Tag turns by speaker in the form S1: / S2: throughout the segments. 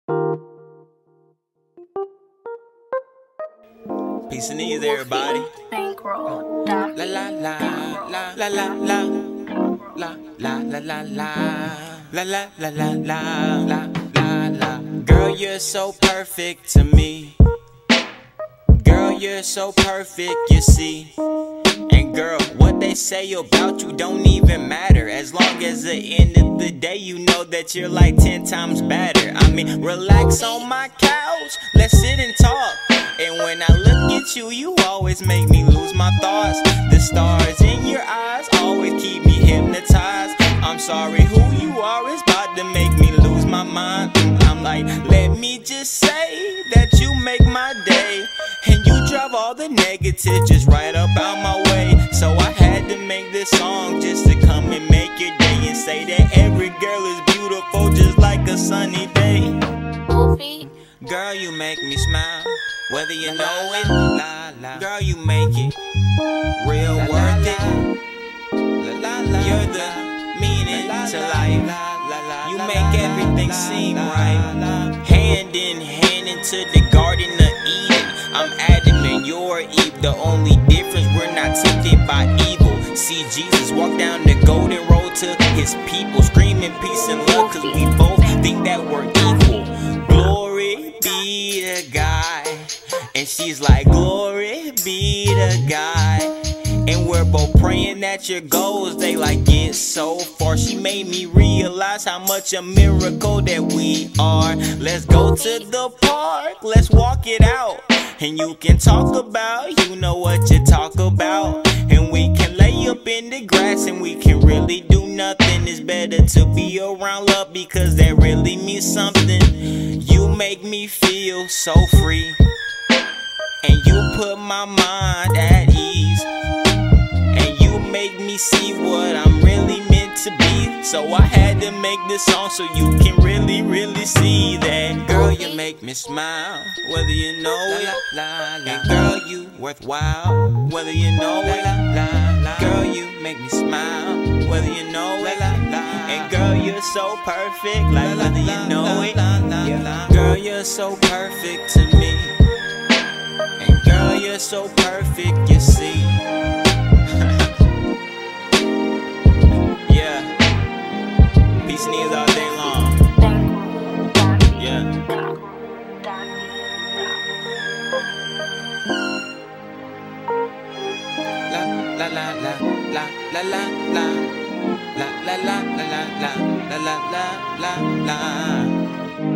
S1: Peace and ease, everybody.
S2: Bankroll.
S1: La la la la la la la la la la la la la la la la la. Girl, you're so perfect to me. Girl, you're so perfect, you see. And girl, what they say about you don't even matter, as long as at the end of the day you know that you're like 10 times better. I mean, relax on my couch, let's sit and talk. And when I look at you, you always make me lose my thoughts. The stars in your eyes always keep me hypnotized. I'm sorry, who you are is about to make me lose my mind. I'm like, let me just say that you make my day, and you drive all the negative just right up out my way. So I had to make this song just to come and make your day, and say that every girl is beautiful just like a sunny day. Girl, you make me smile, whether you know it, la la. Girl, you make it real worth it. You're the meaning to life. You make everything seem right. Hand in hand into the Garden of Eden. I'm Adam and you're Eve. The only difference, we're not tempted by evil. See Jesus walk down the golden road to his people, screaming peace and love, cause we both think that we're equal. Glory be to God. And she's like, glory be to God. And we're both praying that your goals, they like get so far. She made me realize how much a miracle that we are. Let's go to the park, let's walk it out. And you can talk about, you know what you talk about. And we can lay up in the grass and we can really do nothing. It's better to be around love because that really means something. You make me feel so free, and you put my mind at ease, and you make me see what I'm really meant to be. So I had to make this song so you can really, really see that. Girl, you make me smile, whether you know it. And girl, you worthwhile, whether you know it. Girl, you make me smile, whether you know it. And girl, you're so perfect, like whether you know it. Girl, you're so perfect to me. And girl, you're so perfect, you see. Yeah. Peace and ease all day long. Yeah. La la la la la la la la la la la la la la la la.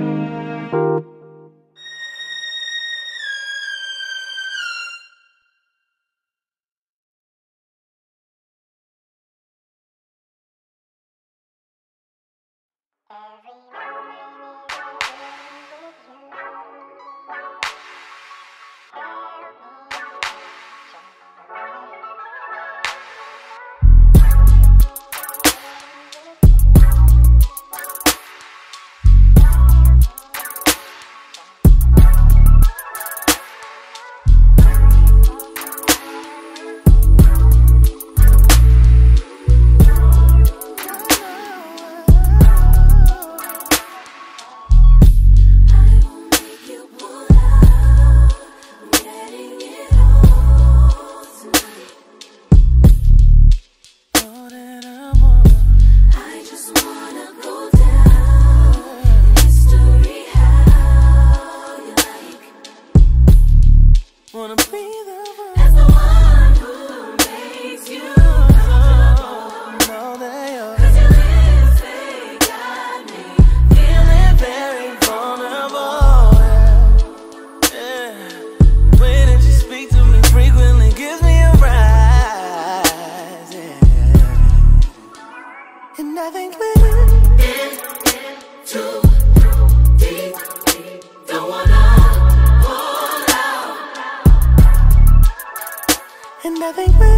S3: I think we're in too deep. Don't wanna hold out. And I think we're